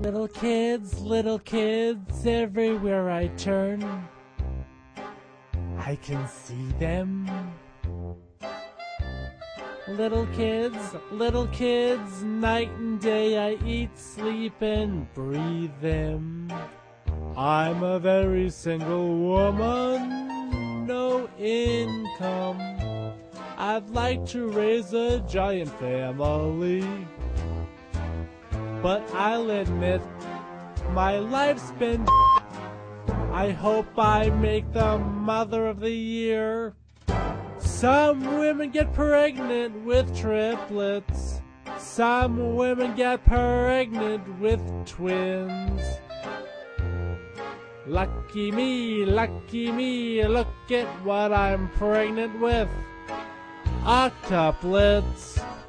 Little kids, everywhere I turn, I can see them. Little kids, night and day I eat, sleep, and breathe them. I'm a very single woman, no income. I'd like to raise a giant family, but I'll admit my life's been. I hope I make the mother of the year. Some women get pregnant with triplets. Some women get pregnant with twins. Lucky me, look at what I'm pregnant with. Oc-Tup-Lets.